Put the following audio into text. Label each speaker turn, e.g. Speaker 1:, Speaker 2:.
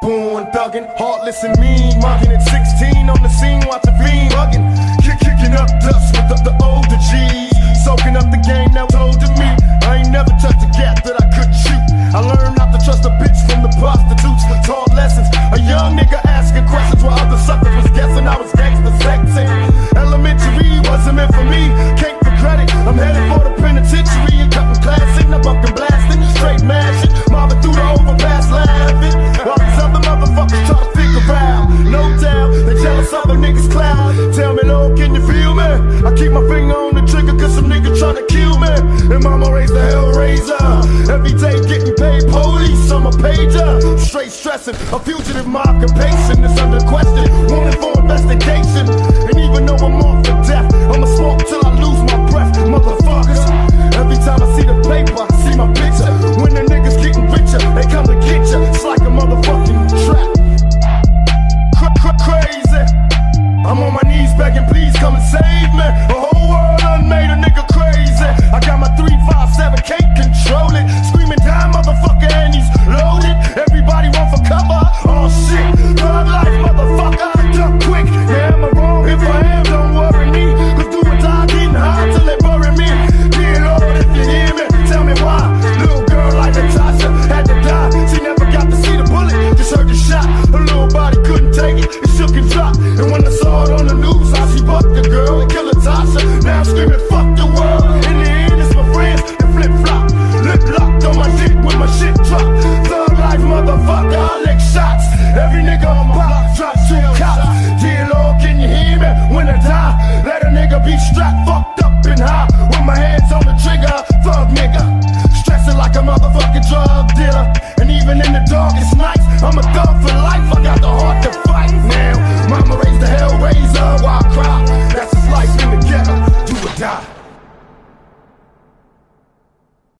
Speaker 1: Born thuggin', heartless and mean, mugging at 16 on the scene, watching fiend bugging, kicking up dust with the older G's, soaking up the game that was old to me. I ain't never touched a gap that I couldn't shoot. I learned not to trust a bitch from the prostitutes. Taught lessons, a young nigga asking questions while other suckers was guessing I was gangsta sexy. Elementary wasn't meant for me, can't regret it. I'm headed for the penitentiary and cutting classic, now bucking blasting, straight mashing, mobbing through the overpass laughing. While these other motherfuckers try to figure out, no doubt they jealous of a nigga's cloud. Tell me, Lord, can you feel me? I keep my finger on the trigger cause some nigga tryna kill me. And mama raised the hellraiser. Every day getting paid, police, I'm a pager. Straight stressing, a fugitive, my occupation is under question, wanted for investigation. And even though I'm off for death, I'ma smoke till I lose my breath, motherfuckers. Every time I see the paper, I see my picture. When the niggas getting richer, they come to get you. It's like a motherfucking trap. Crazy. I'm on my knees begging, please come and save me. A whole world done made a nigga crazy. I got my 357, can't control it. Screaming down, motherfucker, and he's loaded. Everybody run for cover. Oh shit, thug life, motherfucker. Jump quick. Yeah, am I wrong? If I am, don't worry me. Cause do or die, getting high till they bury me. Dear Lord, if you hear me, tell me why. Little girl like Natasha had to die. She never got to see the bullet, just heard the shot. Her little body couldn't take it, it shook and dropped. And when I saw it on the news, how she bucked the girl and killed Natasha. Now I'm screaming, fuck the world. In the end, it's my friends that flip-flop. Lip locked on my dick when my shit drop. Thug life, motherfucker, I lick shots. Every nigga on my block drop 2 cops. Dear Lord, can you hear me? When I die, let a nigga be strapped, fucked up and high. With my hands on the trigger, thug nigga. Stressing like a motherfucking drug dealer. And even in the darkest